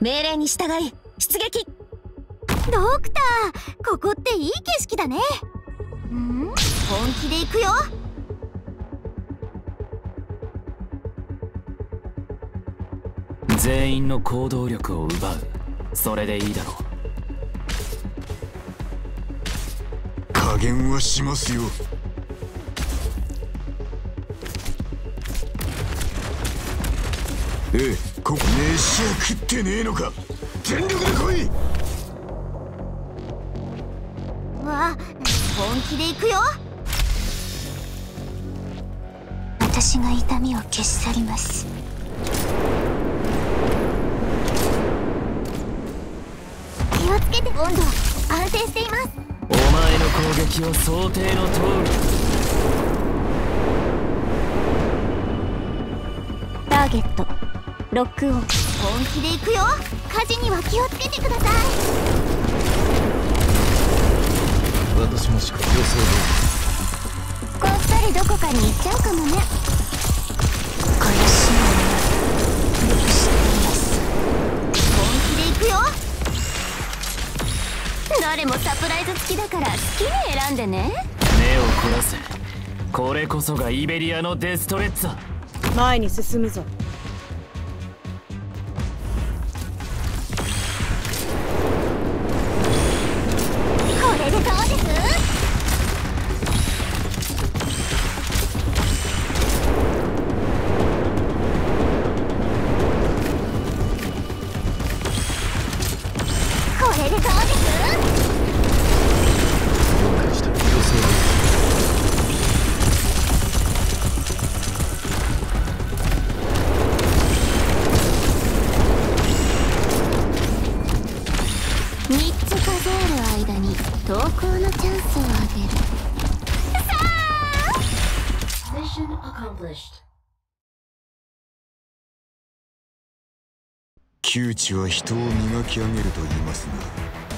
命令に従い出撃。 ドクター、ここっていい景色だね。本気で行くよ。 全員の行動力を奪う。それでいいだろう。 加減はしますよ。ここ飯は食ってねえのか。全力で来い。 わあ、本気で行くよ。 私が痛みを消し去ります。 気をつけて。温度安定しています。 お前の攻撃は想定の通り。ターゲットロックオン。 本気で行くよ。火事には気をつけてください。 私もしか予想通り。こっそりどこかに行っちゃうかもね。怪しいもの許しています。 本気で行くよ。 誰もサプライズ付きだから好きに選んでね。 目を凝らせ。これこそがイベリアのデストレッツァ。 前に進むぞ。 これでどうです？これでどうです？ 了解した。予想どおり。 3つ数える間に投稿のチャンスをあげる。Mission accomplished。 窮地は人を磨き上げると言いますが、